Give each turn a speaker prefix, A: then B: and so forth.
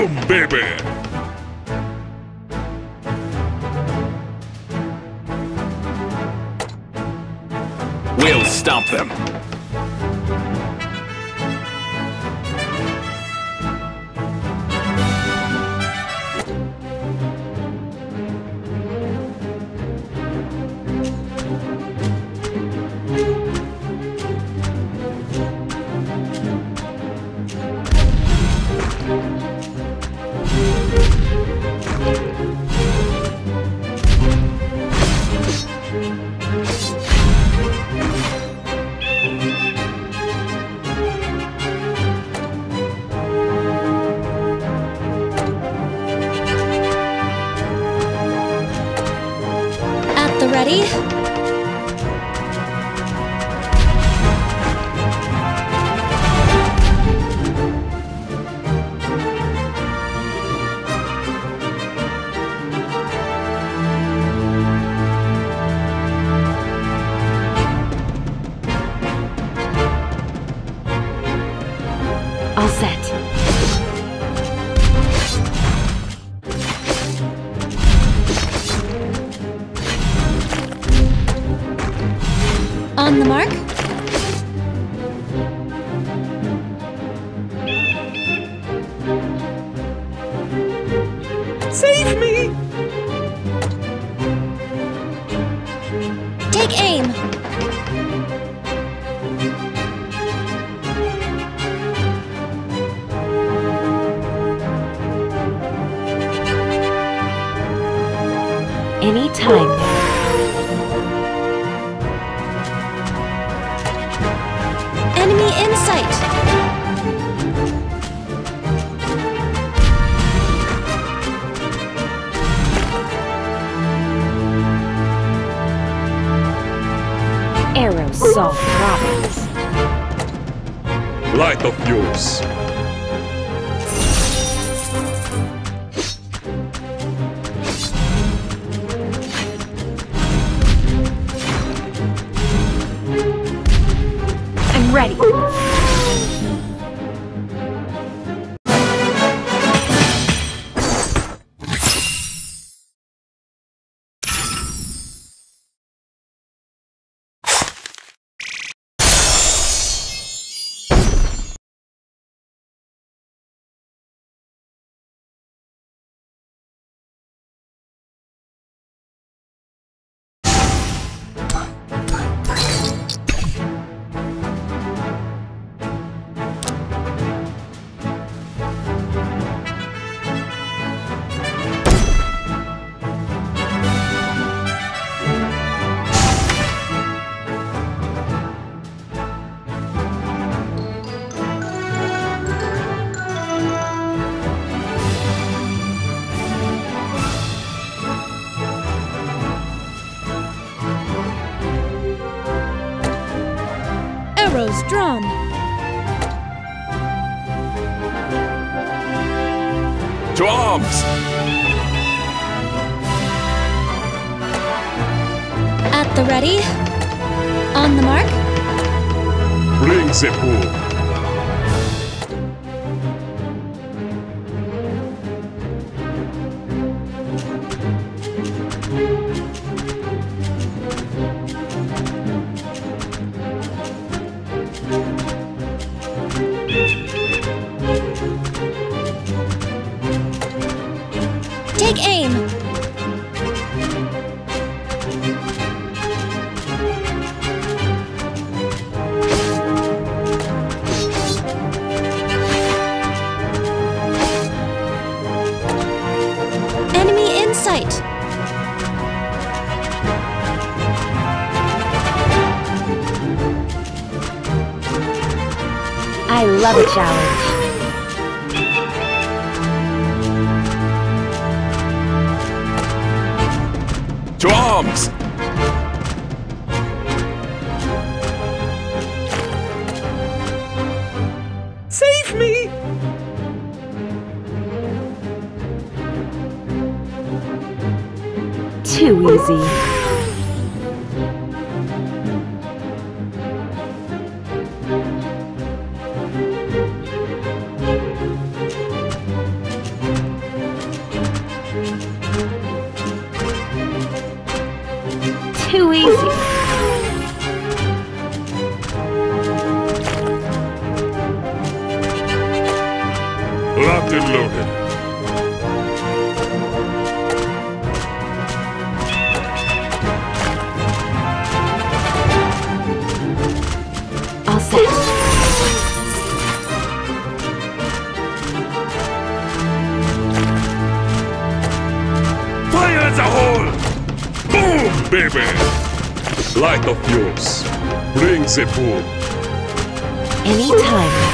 A: Boom, baby! We'll stomp them!
B: Ready?
C: All set.
B: On the mark.
D: Save me!
B: Take aim.
C: Anytime now.
B: Enemy in sight.
C: Arrows solve problems.
A: Light the fuse.
C: I'm ready.
B: Arrows drawn.
A: To arms!
B: At the ready. On the mark.
A: Bring the pool.
B: Take aim. Enemy in sight.
C: I love a challenge.
A: To arms!
D: Save me!
C: Too easy.
A: Locked and loaded.
C: All set.
A: Fire in the hole! Boom, baby! Light the fuse. Bring the boom.
C: Anytime.